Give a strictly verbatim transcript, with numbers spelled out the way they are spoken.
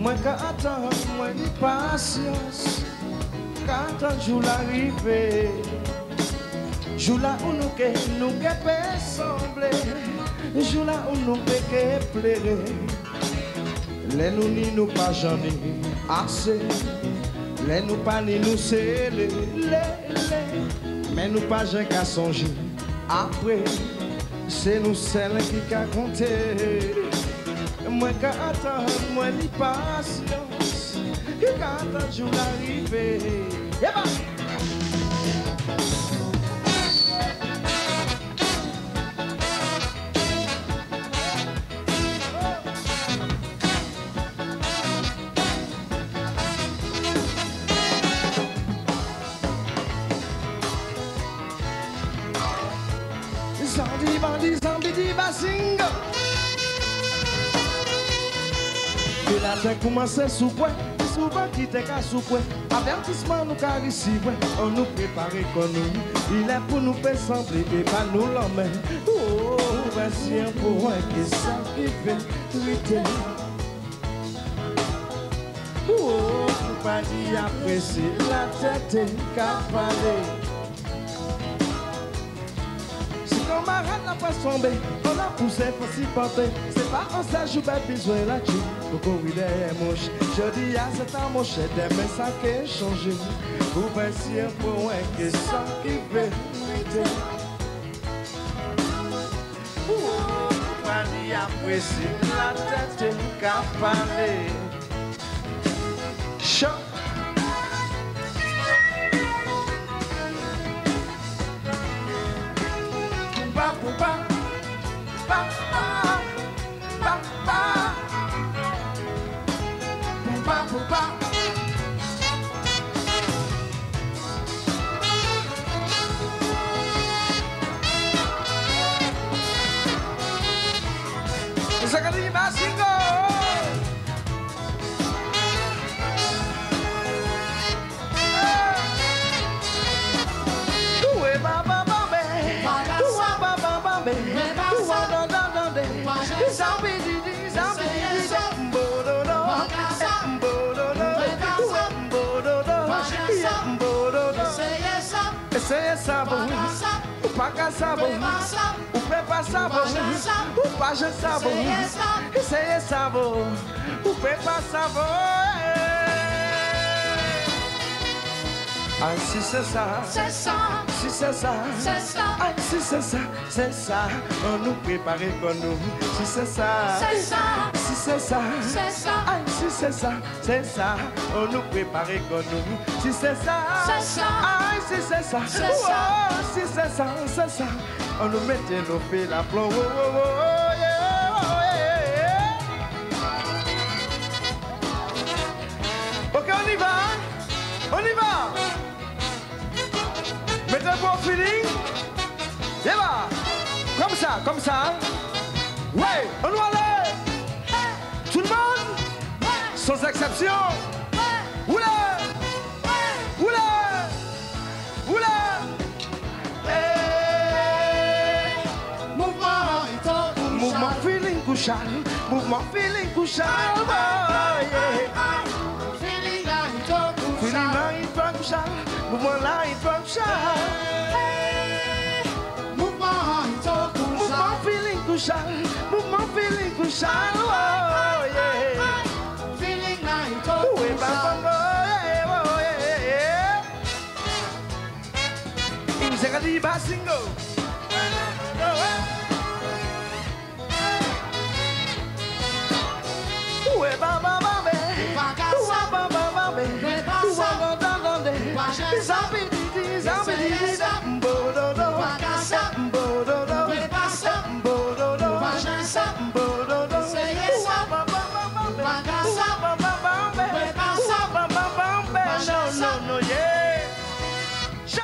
Moi qu'attends, moi ni patience. Qu'attends jour l'arrivée. Jour là où nous que nous que peut sembler. Jour là où nous que que plairer. Les nous ni nous pas j'en ai assez. Les nous pas ni nous c'est les les. Mais nous pas j'ai qu'à songer. Après, c'est nous celles qui qu'a compté. Moi qu'attends, moi ni patience. Qu'attends jour l'arrivée. Yeah, bah. Zambi bandi zambi di basingo. Que la terre commence sous quoi, souvent qui te casse sous quoi. Avertissement nous car ici, on nous prépare comme nous. Il est pour nous faire sembler et pas nous l'emmène. Oh, merci pour un qui ça qui fait vérité. Oh, pour pas dire apprécier la tête qu'a parlé. On m'arrête la poisse tombée, on a poussé pour s'y porter. C'est pas un sage, je vais besoin là dessus. Coco, il est moche. Je dis à cet amour, j'ai des messages qui ont changé. Vous pensez un peu moins que ça qui fait vérité. On va dire apprécier la tête qu'a parlé. Choc. Pa, pa, pa, pa, pa, pa, pa, pa, pa. Zakari Basingo. Uwe baba babe. Zambi di di zambi di di mbododo mbododo mbododo mbododo essaye sabo ou pas qu'à sabo ou fait pas sabo ou pas je sabo essaye sabo ou fait pas sabo. Ah si c'est ça, c'est ça, si c'est ça, c'est ça, ah si c'est ça, c'est ça, on nous prépare comme nous, si c'est ça, c'est ça, si c'est ça, c'est ça, ah si c'est ça, c'est ça, on nous prépare comme nous, si c'est ça, c'est ça, ah si c'est ça, c'est ça, si c'est ça, c'est ça, on nous mettait nos pieds la plomb, oh oh oh yeah, oh yeah. Ok on y va, on y va. Mettez un bon feeling. Et va. Comme ça, comme ça. Ouais, on doit aller. Tout le monde. Sans exception. Oula. Oula. Oula. Mouvement, mouvement feeling couchal. Mouvement feeling couchal. Feeling là, il doit couchal. Mouvement là, il doit couchal. Mouvement, mouvement feeling couchal. Mouvement feeling couchal. Oh yeah. Feeling là, il doit couchal. Oh yeah. Zakari Basingo.